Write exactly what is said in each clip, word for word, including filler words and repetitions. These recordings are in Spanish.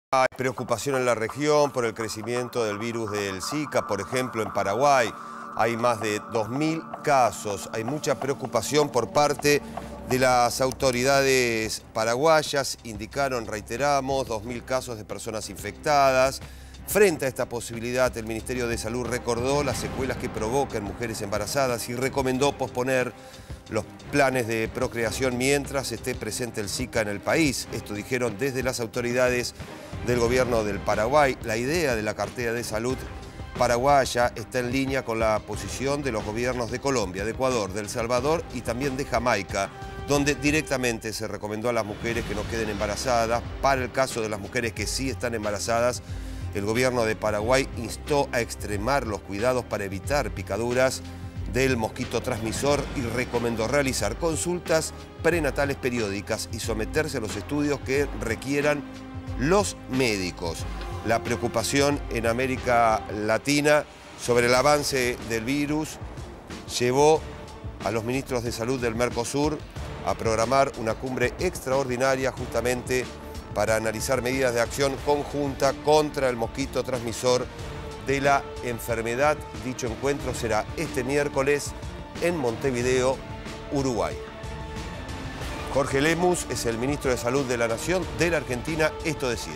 Hay preocupación en la región por el crecimiento del virus del Zika, por ejemplo, en Paraguay. Hay más de dos mil casos. Hay mucha preocupación por parte de las autoridades paraguayas. Indicaron, reiteramos, dos mil casos de personas infectadas. Frente a esta posibilidad, el Ministerio de Salud recordó las secuelas que provoca en mujeres embarazadas y recomendó posponer los planes de procreación mientras esté presente el Zika en el país. Esto dijeron desde las autoridades del gobierno del Paraguay. La idea de la cartera de salud paraguaya está en línea con la posición de los gobiernos de Colombia, de Ecuador, de El Salvador y también de Jamaica, donde directamente se recomendó a las mujeres que no queden embarazadas. Para el caso de las mujeres que sí están embarazadas, el gobierno de Paraguay instó a extremar los cuidados para evitar picaduras del mosquito transmisor y recomendó realizar consultas prenatales periódicas y someterse a los estudios que requieran los médicos. La preocupación en América Latina sobre el avance del virus llevó a los ministros de salud del Mercosur a programar una cumbre extraordinaria justamente para analizar medidas de acción conjunta contra el mosquito transmisor de la enfermedad. Dicho encuentro será este miércoles en Montevideo, Uruguay. Jorge Lemus es el ministro de Salud de la Nación de la Argentina. Esto decía.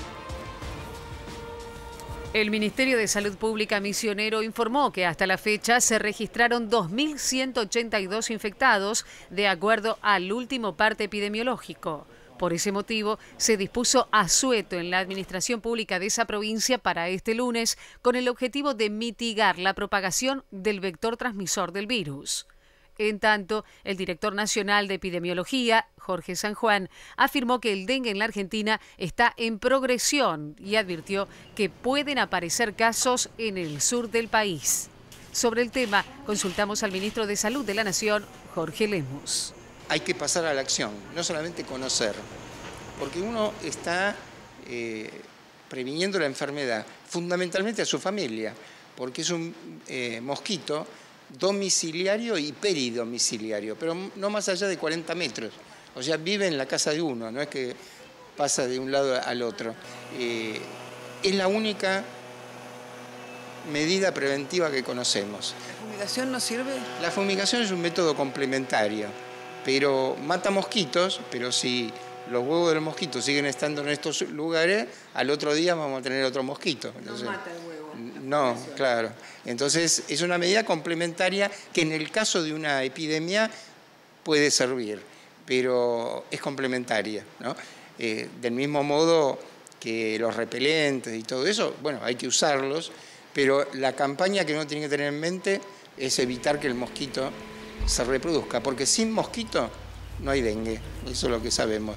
El Ministerio de Salud Pública misionero informó que hasta la fecha se registraron dos mil ciento ochenta y dos infectados de acuerdo al último parte epidemiológico. Por ese motivo, se dispuso asueto en la administración pública de esa provincia para este lunes con el objetivo de mitigar la propagación del vector transmisor del virus. En tanto, el director nacional de epidemiología, Jorge San Juan, afirmó que el dengue en la Argentina está en progresión y advirtió que pueden aparecer casos en el sur del país. Sobre el tema, consultamos al ministro de Salud de la Nación, Jorge Lemus. Hay que pasar a la acción, no solamente conocer, porque uno está eh, previniendo la enfermedad, fundamentalmente a su familia, porque es un eh, mosquito domiciliario y peridomiciliario, pero no más allá de cuarenta metros, o sea, vive en la casa de uno, no es que pasa de un lado al otro. Eh, es la única medida preventiva que conocemos. ¿La fumigación no sirve? La fumigación es un método complementario, pero mata mosquitos, pero si los huevos del mosquito siguen estando en estos lugares, al otro día vamos a tener otro mosquito. Entonces, no mata el huevo. No, claro. Entonces es una medida complementaria que en el caso de una epidemia puede servir, pero es complementaria, ¿no? Eh, del mismo modo que los repelentes y todo eso, bueno, hay que usarlos, pero la campaña que uno tiene que tener en mente es evitar que el mosquito se reproduzca, porque sin mosquito no hay dengue, eso es lo que sabemos.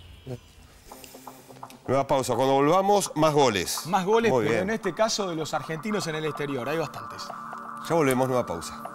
Nueva pausa, cuando volvamos, más goles. Más goles, Muy pero bien. en este caso de los argentinos en el exterior, hay bastantes. Ya volvemos, nueva pausa.